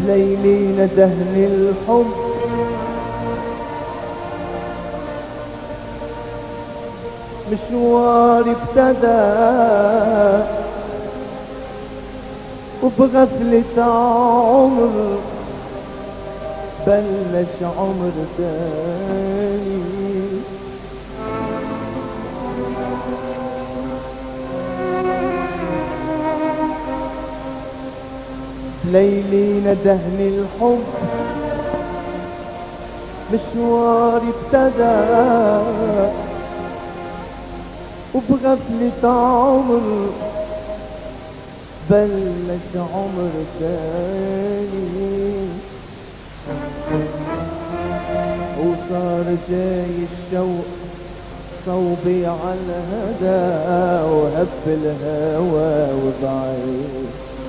ليلي ندهني الحب مشواري ابتدى وبغفلة عمر بلش عمر تاني. ليلي ندهني الحب مشواري ابتدى وبغفلة عمر بلش عمر تاني. وصار جاي الشوق صوبي على الهدى وهب الهوى وضعيف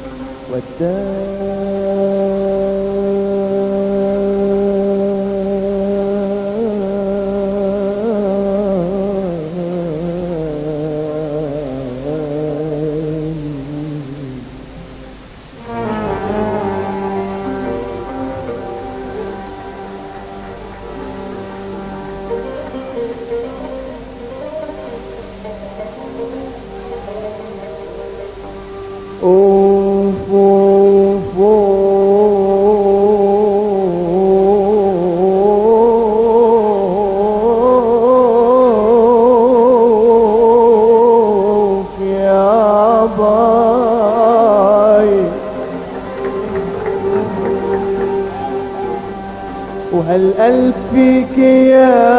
وهالقلب فيك يا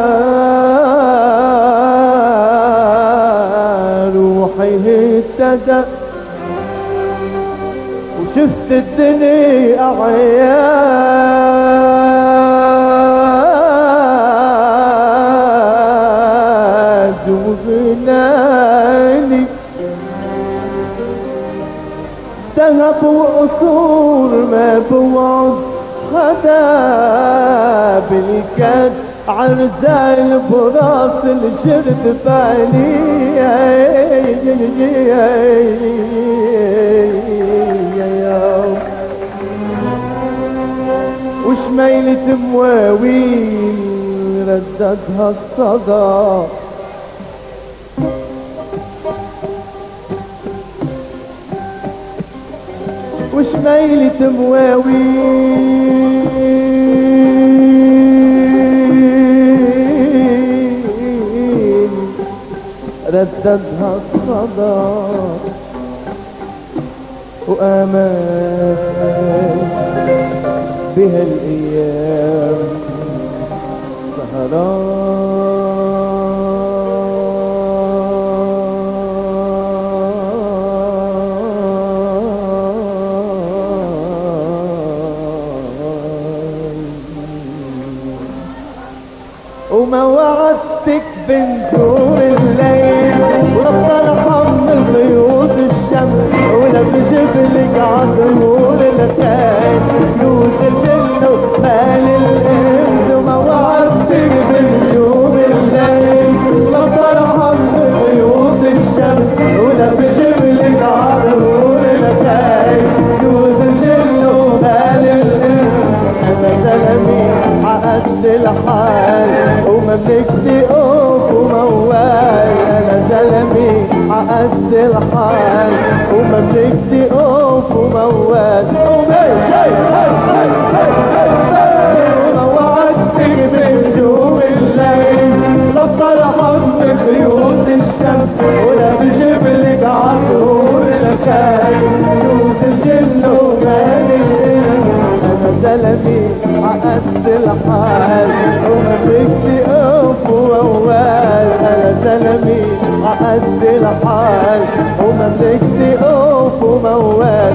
روحي اهتدى وشفت الدنيا أعياد وغناني ذهب وقصور ما بوعد خدا بالكاد عرزال براس الجرد بالي وشميلة مواويل رددها الصدى وشميلة مواويل رددها الصدى وآمال بها الأيام وما وعدتك بنجوم الليل وربطة لحم خيوط الشمس ولا بجبلك عطول الخيل فلوس الجنة ومال الإنس. وما وعدتك بنجوم الليل وربطة لحم خيوط الشمس ولا بجبلك عطول الخيل فلوس الجنة ومال الإنس. أنا سلامي عقدت الحال ومملكتي أوف وموال. أنا زلمي عقدت الحال ومملكتي أوف وموال. وما وعدتك بنجوم الليل لا طلعت بخيوط الشمس ولا بجبلك عطول الخيل فلوس الجنة ومال الإنس. أنا زلمي عقدت الحال ومملكتي أوف وموال. أنا زلمي عقدت الحال ومملكتي أوف وموال.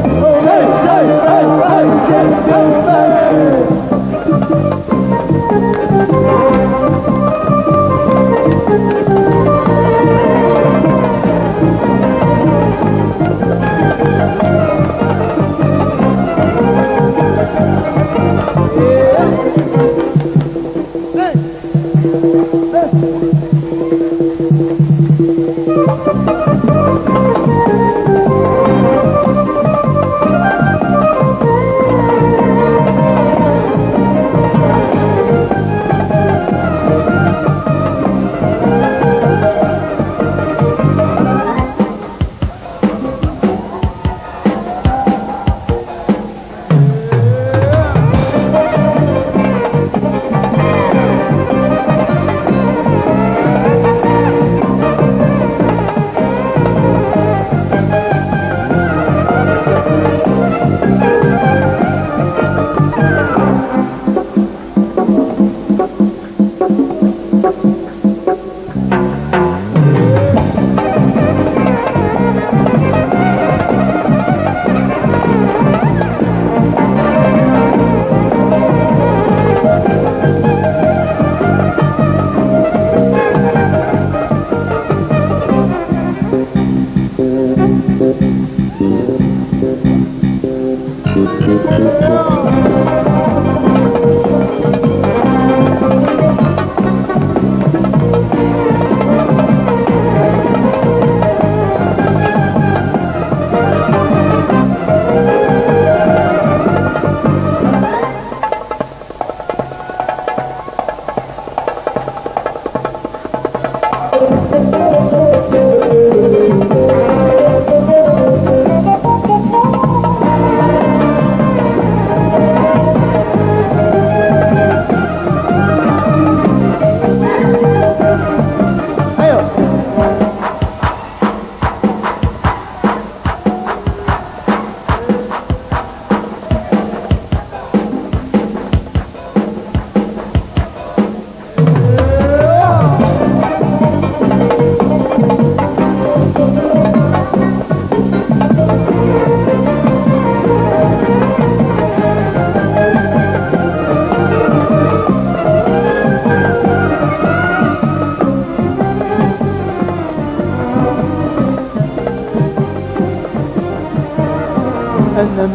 أنا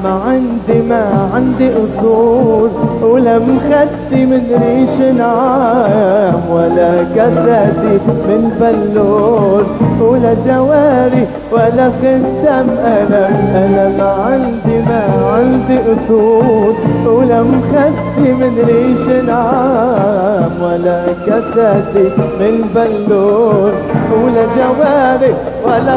ما عندي أصول ولا مخدي من ريش نعام ولا جسدي من بلول ولا جواري ولا ختم أنا ما عندي أصول ولا مخدي من ريش نعام ولا جسدي من بلول ولا جواري ولا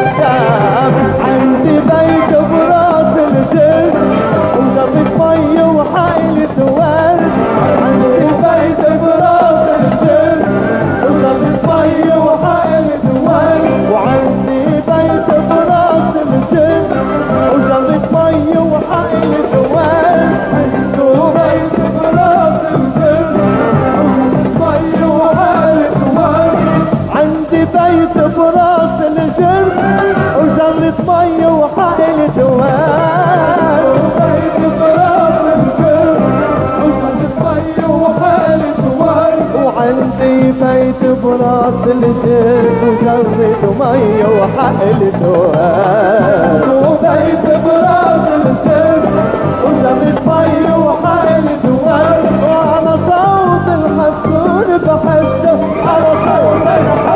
ختم عندي بيت براس الجن وضرب مي وحايلة ورد عندي بيت براس الجن وضرب مي وحايلة ورد وعندي بيت براس الجن وضرب مي وحايلة ورد عنده بيت براس الجن وضرب مي وحايلة ورد عندي بيت براس الجن وجرة مي وحائلة ورد بيت براس الجن وجرة مي وحائلة ورد وعندي بيت براس الجن وجرة مي وحائلة ورد وبيت براس الجن وجرة مي وحائلة ورد وعلى صوت الحسون بحسه على صوت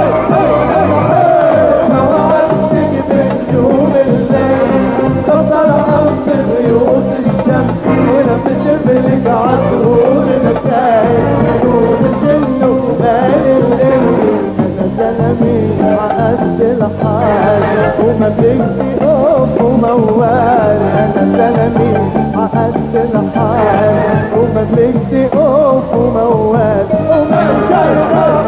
بنجوم الليل تفضل أرض بيوت الشمس ولما تشبلك عطرون مكاين وتشنه مال الليل أنا زلمي عقد الحال وما بيجي أوف وموال أنا زلمي عقد الحال وما بيجي أوف وموال وما شايف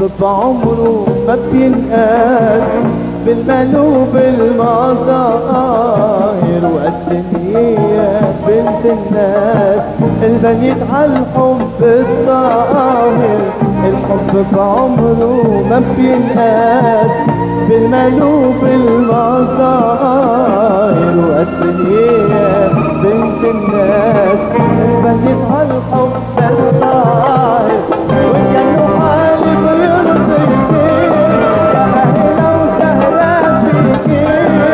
بعمره ما بينقاس بالمال وبالمظاهر، والدنيا بنت الناس البنيت عالحب الطاهر. الحب بعمره ما بينقاس بالمال وبالمظاهر، والدنيا بنت الناس البنيت عالحب الطاهر. وكانوا حالي بيرضيكي يا أهلا وسهلا فيكي،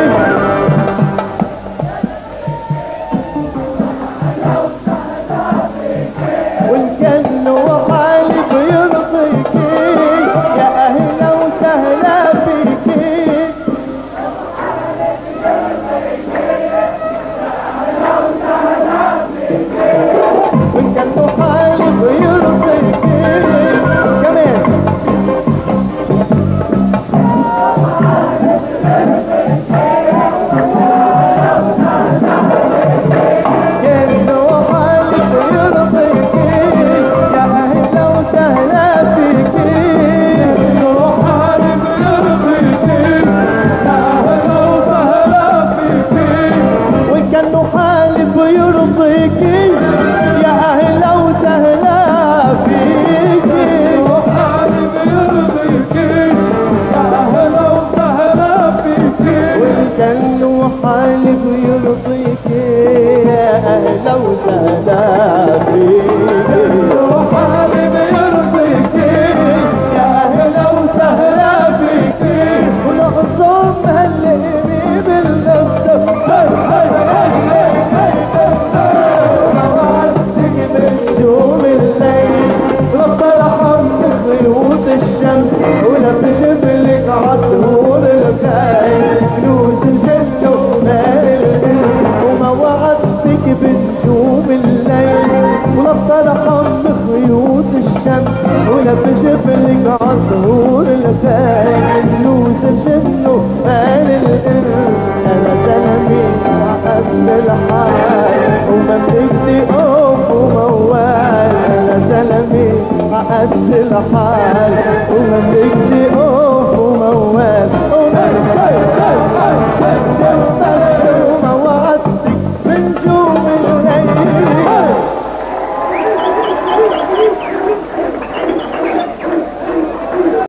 وكانوا حالي بيرضيكي يا أهلا وسهلا فيكي، وكانوا حالي بيرضيكي كمان. كانوا حالي بيرضيكي يا أهلا وسهلا فيكي، كانوا حالي بيرضيكي يا أهلا وسهلا فيكي، وكانوا حالي بيرضيكي يا أهلا وسهلا فيكي، وحالي بيرضيكي يا أهلا وسهلا فيكي، وكانوا حالي بيرضيكي يا أهلا وسهلا فيكي، وحالي بيرضيكي يا أهلا وسهلا فيكي، ونعظم هالقريب اللطف وعدتك بنجوم الليل، وطلع من خيوط الشمس ولف جبلك عطور الخيل، فلوس الجنة ومال القلب وما وعدتك بنجوم الليل، وطلع من خيوط الشمس ولف جبلك عطور الخيل، فلوس الجنة ومال القلب. أنا زلمي وعقد الحال ومملكتي وموال، أنا زلمي عقد الحال ومملكتي